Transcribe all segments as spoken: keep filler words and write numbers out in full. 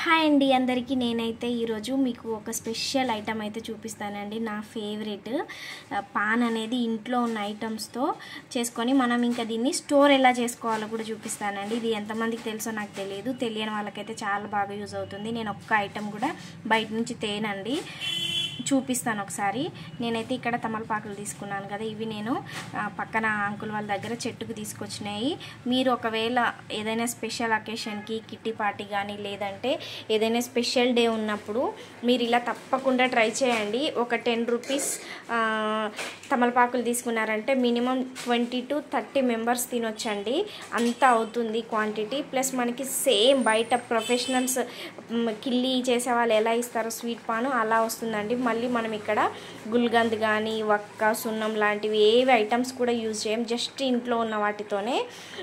Hi అండి అందరికీ నేనైతే ఈరోజు మీకు ఒక స్పెషల్ ఐటమ్ అయితే చూపిస్తానండి. నా ఫేవరెట్ పాన్ అనేది ఇంట్లో ఉన్న ఐటమ్స్తో చేసుకొని మనం ఇంకా దీన్ని స్టోర్ ఎలా చేసుకోవాలో కూడా చూపిస్తానండి. ఇది ఎంతమందికి తెలుసో నాకు తెలియదు, తెలియని వాళ్ళకైతే చాలా బాగా యూజ్ అవుతుంది. నేను ఒక్క ఐటమ్ కూడా బయట నుంచి తేనండి, చూపిస్తాను ఒకసారి. నేనైతే ఇక్కడ తమలపాకులు తీసుకున్నాను కదా, ఇవి నేను పక్కన అంకుల్ వాళ్ళ దగ్గర చెట్టుకు తీసుకొచ్చినాయి. మీరు ఒకవేళ ఏదైనా స్పెషల్ అకేషన్కి కిట్టి పార్టీ కానీ లేదంటే ఏదైనా స్పెషల్ డే ఉన్నప్పుడు మీరు ఇలా తప్పకుండా ట్రై చేయండి. ఒక టెన్ రూపీస్ తమలపాకులు తీసుకున్నారంటే minimum twenty to thirty members తినొచ్చండి, అంత అవుతుంది క్వాంటిటీ. ప్లస్ మనకి సేమ్ బయట ప్రొఫెషనల్స్ కిల్లి చేసే వాళ్ళు ఎలా ఇస్తారో స్వీట్ పాను అలా వస్తుందండి. మళ్ళీ మనం ఇక్కడ గుల్గంద్ కానీ వక్క సున్నం లాంటివి ఏవి ఐటమ్స్ కూడా యూజ్ చేయం, జస్ట్ ఇంట్లో ఉన్న వాటితోనే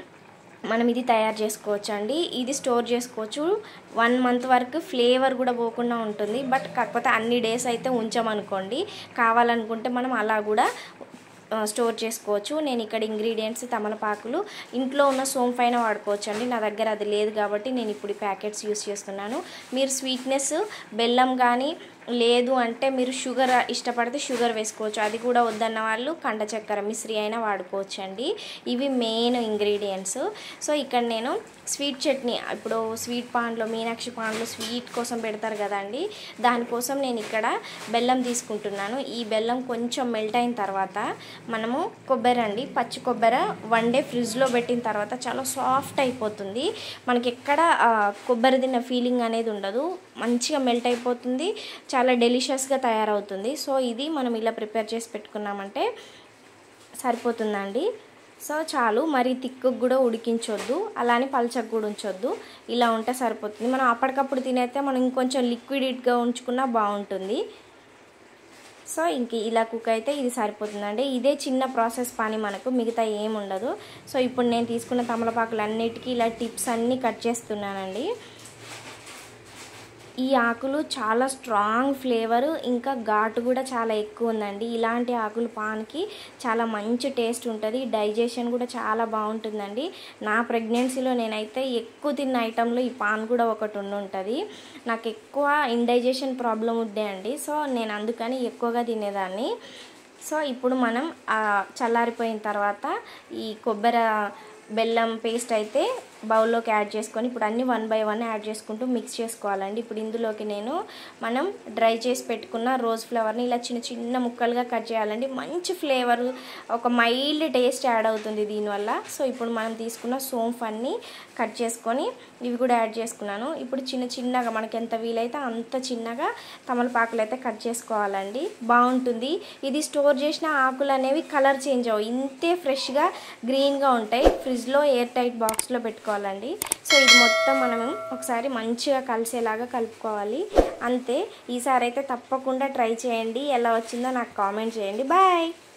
మనం ఇది తయారు చేసుకోవచ్చు అండి. ఇది స్టోర్ చేసుకోవచ్చు, వన్ మంత్ వరకు ఫ్లేవర్ కూడా పోకుండా ఉంటుంది. బట్ కాకపోతే అన్ని డేస్ అయితే ఉంచామనుకోండి, కావాలనుకుంటే మనం అలా కూడా స్టోర్ చేసుకోవచ్చు. నేను ఇక్కడ ఇంగ్రీడియంట్స్ తమలపాకులు ఇంట్లో ఉన్న సోంపు పైన వాడుకోవచ్చు అండి. నా దగ్గర అది లేదు కాబట్టి నేను ఇప్పుడు ప్యాకెట్స్ యూస్ చేస్తున్నాను. మీరు స్వీట్నెస్ బెల్లం కానీ లేదు అంటే మీరు షుగర్ ఇష్టపడితే షుగర్ వేసుకోవచ్చు, అది కూడా వద్దన్న వాళ్ళు కండ చక్కెర మిశ్రీ అయినా వాడుకోవచ్చు అండి. ఇవి మెయిన్ ఇంగ్రీడియంట్స్. సో ఇక్కడ నేను స్వీట్ చట్నీ, ఇప్పుడు స్వీట్ పాన్లో మీనాక్షి పాన్లో స్వీట్ కోసం పెడతారు కదండి, దానికోసం నేను ఇక్కడ బెల్లం తీసుకుంటున్నాను. ఈ బెల్లం కొంచెం మెల్ట్ అయిన తర్వాత మనము కొబ్బరి అండి, పచ్చి కొబ్బరి వన్ డే ఫ్రిడ్జ్లో పెట్టిన తర్వాత చాలా సాఫ్ట్ అయిపోతుంది. మనకి ఎక్కడ కొబ్బరి తిన్న ఫీలింగ్ అనేది ఉండదు, మంచిగా మెల్ట్ అయిపోతుంది, చాలా డెలిషియస్గా తయారవుతుంది. సో ఇది మనం ఇలా ప్రిపేర్ చేసి పెట్టుకున్నామంటే సరిపోతుందండి. సో చాలు, మరి తిక్కుకు కూడా ఉడికించొద్దు, అలానే పల్చకు కూడా ఉంచొద్దు, ఇలా ఉంటే సరిపోతుంది. మనం అప్పటికప్పుడు తినైతే మనం ఇంకొంచెం లిక్విడ్గా ఉంచుకున్నా బాగుంటుంది. సో ఇంక ఇలా కుక్ అయితే ఇది సరిపోతుందండి. ఇదే చిన్న ప్రాసెస్ పని, మనకు మిగతా ఏమి ఉండదు. సో ఇప్పుడు నేను తీసుకున్న తమలపాకులు అన్నిటికీ ఇలా టిప్స్ అన్నీ కట్ చేస్తున్నానండి. ఈ ఆకులు చాలా స్ట్రాంగ్ ఫ్లేవరు, ఇంకా ఘాటు కూడా చాలా ఎక్కువ ఉందండి. ఇలాంటి ఆకులు పాన్కి చాలా మంచి టేస్ట్ ఉంటుంది, డైజెషన్ కూడా చాలా బాగుంటుందండి. నా ప్రెగ్నెన్సీలో నేనైతే ఎక్కువ తిన్న ఐటెంలో ఈ పాన్ కూడా ఒకటి ఉండి ఉంటుంది. నాకు ఎక్కువ ఇండైజెషన్ ప్రాబ్లం ఉండే అండి, సో నేను అందుకని ఎక్కువగా తినేదాన్ని. సో ఇప్పుడు మనం చల్లారిపోయిన తర్వాత ఈ కొబ్బరి బెల్లం పేస్ట్ అయితే బౌల్లోకి యాడ్ చేసుకొని ఇప్పుడు అన్నీ వన్ బై వన్ యాడ్ చేసుకుంటూ మిక్స్ చేసుకోవాలండి. ఇప్పుడు ఇందులోకి నేను మనం డ్రై చేసి పెట్టుకున్న రోజ్ ఫ్లవర్ని ఇలా చిన్న చిన్న ముక్కలుగా కట్ చేయాలండి. మంచి ఫ్లేవర్, ఒక మైల్డ్ టేస్ట్ యాడ్ అవుతుంది దీనివల్ల. సో ఇప్పుడు మనం తీసుకున్న సోంపు అన్నీ కట్ చేసుకొని ఇవి కూడా యాడ్ చేసుకున్నాను. ఇప్పుడు చిన్న చిన్నగా మనకి ఎంత వీలైతే అంత చిన్నగా తమలపాకులు అయితే కట్ చేసుకోవాలండి, బాగుంటుంది. ఇది స్టోర్ చేసిన ఆకులు అనేవి కలర్ చేంజ్ అవ్వవు, ఇంతే ఫ్రెష్గా గ్రీన్గా ఉంటాయి. ఫ్రిడ్జ్లో ఎయిర్ టైట్ బాక్స్లో పెట్టుకోవాలి అండి. సో ఇది మొత్తం మనం ఒకసారి మంచిగా కలిసేలాగా కలుపుకోవాలి, అంతే. ఈసారి అయితే తప్పకుండా ట్రై చేయండి, ఎలా వచ్చిందో నాకు కామెంట్ చేయండి. బాయ్.